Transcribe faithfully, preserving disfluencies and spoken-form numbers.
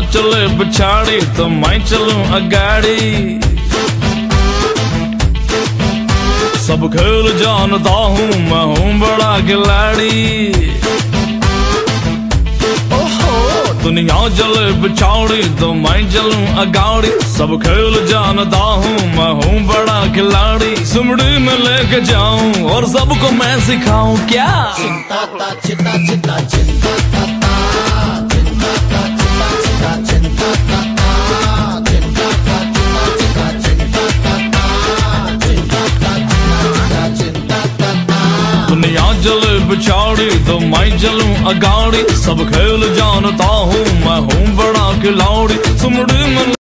चले पिछाड़ी तो मैं चलूं अगाड़ी। सब खेल जानता हूँ मैं हूँ बड़ा खिलाड़ी। ओहो दुनिया चले पिछाड़ी तो मैं चलूं अगाड़ी। सब खेल जानता हूँ मैं हूँ बड़ा खिलाड़ी। सुमड़ी में लेके जाऊं और सबको मैं सिखाऊं क्या। चिंता ता चिता चिता चिंता ता ता चिंता ता चिता चिता चिंता ता ता चिंता ता चिता चिता चिंता ता ता चिंता ता चिता चिंता ता ता। दुनिया चले पिछाड़ी तो मैं चलूं अगाड़ी। सब खेल जानता हूँ मैं हूँ बड़ा खिलाड़ी। सुमड़ी में